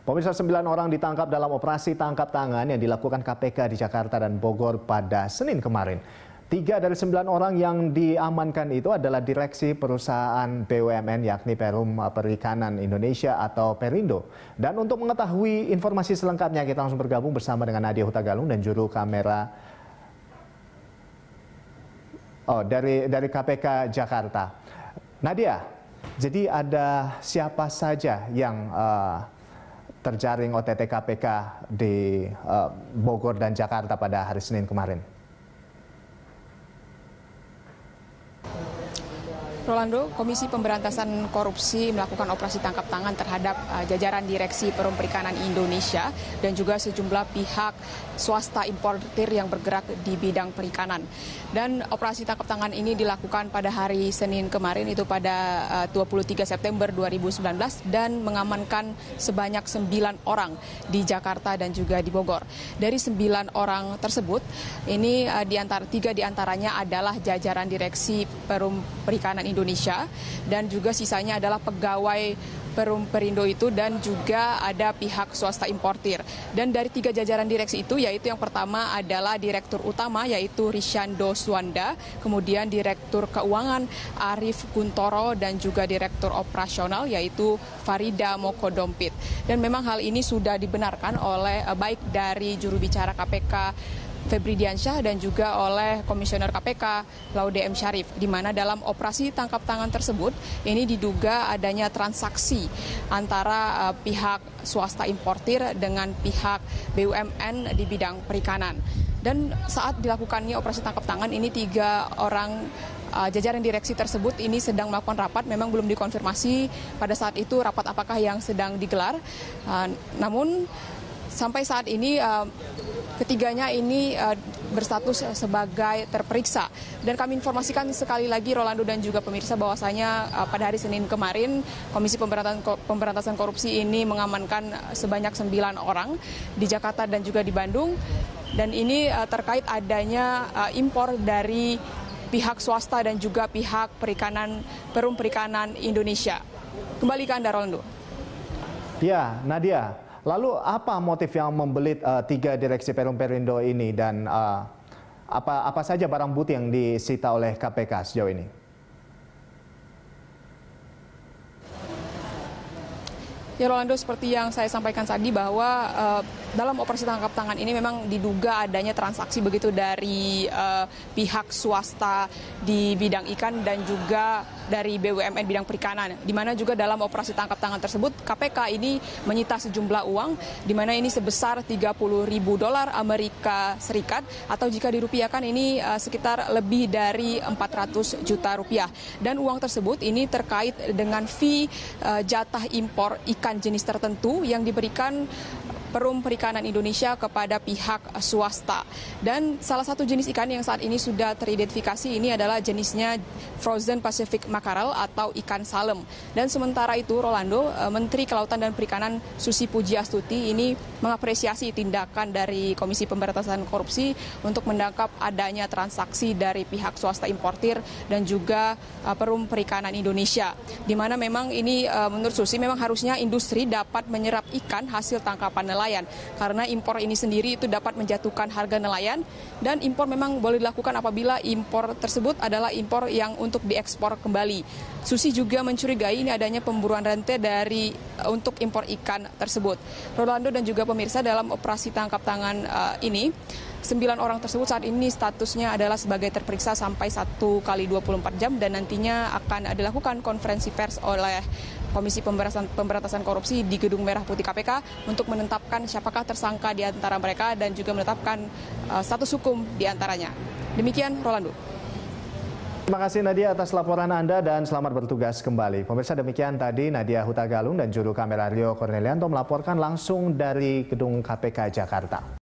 Pemirsa, 9 orang ditangkap dalam operasi tangkap tangan yang dilakukan KPK di Jakarta dan Bogor pada Senin kemarin. 3 dari 9 orang yang diamankan itu adalah direksi perusahaan BUMN yakni Perum Perikanan Indonesia atau Perindo. Dan untuk mengetahui informasi selengkapnya kita langsung bergabung bersama dengan Nadia Hutagalung dan juru kamera dari KPK Jakarta. Nadia, jadi ada siapa saja yang terjaring OTT KPK di Bogor dan Jakarta pada hari Senin kemarin? Rolando, Komisi Pemberantasan Korupsi melakukan operasi tangkap tangan terhadap jajaran Direksi Perum Perikanan Indonesia dan juga sejumlah pihak swasta importir yang bergerak di bidang perikanan. Dan operasi tangkap tangan ini dilakukan pada hari Senin kemarin, itu pada 23 September 2019 dan mengamankan sebanyak 9 orang di Jakarta dan juga di Bogor. Dari 9 orang tersebut, ini 3 diantaranya adalah jajaran Direksi Perum Perikanan Indonesia dan juga sisanya adalah pegawai Perum Perindo itu dan juga ada pihak swasta importir. Dan dari 3 jajaran direksi itu, yaitu yang pertama adalah Direktur Utama yaitu Risyando Suwanda, kemudian Direktur Keuangan Arief Kuntoro dan juga Direktur Operasional yaitu Farida Mokodompit. Dan memang hal ini sudah dibenarkan oleh baik dari juru bicara KPK Febri Diansyah dan juga oleh Komisioner KPK Laude M. Syarif, di mana dalam operasi tangkap tangan tersebut ini diduga adanya transaksi antara pihak swasta importir dengan pihak BUMN di bidang perikanan. Dan saat dilakukannya operasi tangkap tangan ini 3 orang jajaran direksi tersebut ini sedang melakukan rapat. Memang belum dikonfirmasi pada saat itu rapat apakah yang sedang digelar. Namun sampai saat ini ketiganya ini berstatus sebagai terperiksa. Dan kami informasikan sekali lagi Rolando dan juga pemirsa bahwasanya pada hari Senin kemarin Komisi Pemberantasan Korupsi ini mengamankan sebanyak 9 orang di Jakarta dan juga di Bandung. Dan ini terkait adanya impor dari pihak swasta dan juga pihak Perum Perikanan Indonesia. Kembali ke Anda, Rolando. Ya, Nadia. Lalu apa motif yang membelit 3 direksi Perum Perindo ini dan apa saja barang bukti yang disita oleh KPK sejauh ini? Ya Rolando, seperti yang saya sampaikan tadi bahwa dalam operasi tangkap tangan ini memang diduga adanya transaksi begitu dari pihak swasta di bidang ikan dan juga dari BUMN bidang perikanan, di mana juga dalam operasi tangkap tangan tersebut KPK ini menyita sejumlah uang, di mana ini sebesar $30.000 Amerika Serikat atau jika dirupiahkan ini sekitar lebih dari 400 juta rupiah. Dan uang tersebut ini terkait dengan fee jatah impor ikan jenis tertentu yang diberikan Perum Perikanan Indonesia kepada pihak swasta. Dan salah satu jenis ikan yang saat ini sudah teridentifikasi ini adalah jenisnya Frozen Pacific Mackerel atau ikan salem. Dan sementara itu Rolando, Menteri Kelautan dan Perikanan Susi Pujiastuti ini mengapresiasi tindakan dari Komisi Pemberantasan Korupsi untuk menangkap adanya transaksi dari pihak swasta importir dan juga Perum Perikanan Indonesia. Di mana memang ini menurut Susi memang harusnya industri dapat menyerap ikan hasil tangkapan nelayan. Karena impor ini sendiri itu dapat menjatuhkan harga nelayan dan impor memang boleh dilakukan apabila impor tersebut adalah impor yang untuk diekspor kembali. Susi juga mencurigai ini adanya pemburuan rantai untuk impor ikan tersebut. Rolando dan juga pemirsa, dalam operasi tangkap tangan ini 9 orang tersebut saat ini statusnya adalah sebagai terperiksa sampai 1 kali 24 jam dan nantinya akan dilakukan konferensi pers oleh Komisi Pemberantasan Korupsi di Gedung Merah Putih KPK untuk menetapkan siapakah tersangka di antara mereka dan juga menetapkan status hukum di antaranya. Demikian, Rolando. Terima kasih Nadia atas laporan Anda dan selamat bertugas kembali. Pemirsa, demikian tadi Nadia Hutagalung dan juru kamera Rio Cornelianto melaporkan langsung dari Gedung KPK Jakarta.